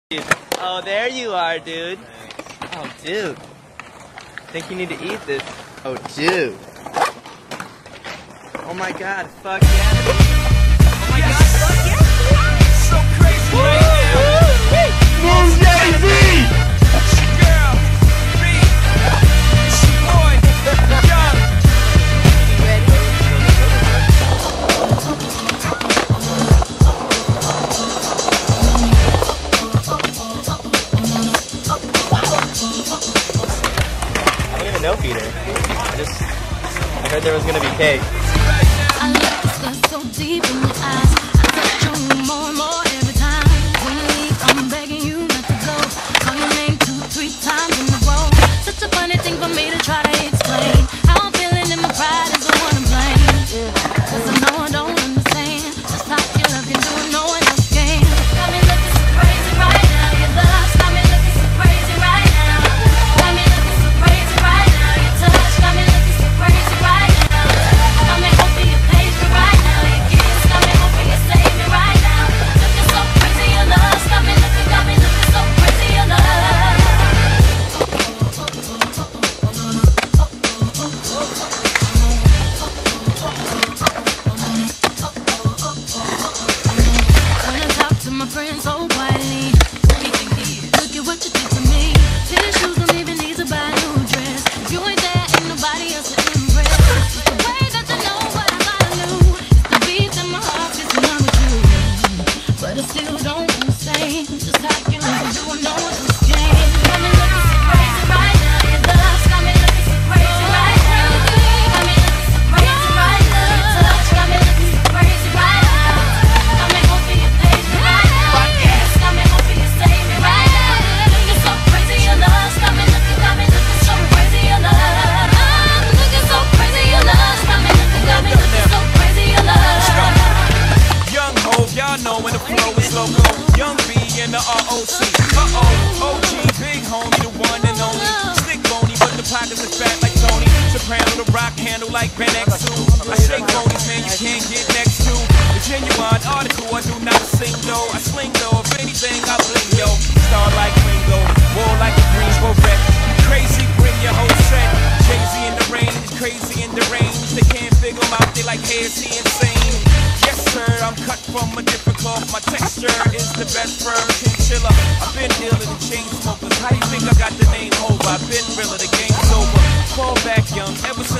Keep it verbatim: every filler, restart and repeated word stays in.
Oh, there you are, dude. Oh, dude. Think you need to eat this? Oh, dude. Oh my God, fuck yeah. Oh my God, fuck yeah. So crazy right now. Move Jay-Z! It's your girl, me. It's your boy, Young. You ready? I don't even know Peter. I just I heard there was gonna be cake. I love this stuff so deep in your eyes. I touch on you more and more every time. When you leave, I'm begging you not to go. Call your name two, three times in a row. Such a funny thing for me to try to explain. How I'm feeling in my pride is the one I'm playing. Cause I know I don't understand just how your love can do it, no one else can. Got me looking so crazy right now. Your love's got me looking so crazy right now. Got me looking so crazy right now. Your touch got me looking so crazy right now. Got me hoping you page me right now. Your kiss got me hoping you save me right now. Looking so crazy, your love's got me looking, got me looking so crazy, your love. When I talk to my friends so quietly, look at what you did to me. Tennis shoes don't even need to buy a new dress. You ain't there, ain't nobody else to impress. It's the way that you know what I gotta do. It's the beat in my heart is in love with you. But I still don't understand just how you look and do I know what this game. Got me looking so crazy right now. Your love's got me looking so crazy right now. Got me looking so crazy right now. Your touch got me looking so crazy right now. Got me hoping you page me right now. Yes, got me hoping you save me right now. Looking so crazy, your love's got me looking, got me looking so crazy, your love. I'm looking so crazy, your love's got me looking, got me looking so crazy, your love. Young Hov, y'all know when the flow is loco. Young B and the R O C. Uh-oh, O G, big homie, the one and only. Stick bony, but the pockets are fat like Tony. Soprano, the rock handle like Ben X two. I shake bonies, man, you can't get next to. The genuine article, I do not sing though. I sling though, if anything, I bling yo. Star like Ringo, war like a green Corvette. Crazy, bring your whole set. Jay-Z in the range, crazy in the range. They can't figure him out, they like, hey, is he insane? Yes, sir, I'm cut from a different cloth. My texture is the best firm chinchilla. I've been dealing with chain smokers. How do you think I got the name over? I've been realer, the game's over. Fall back young, ever since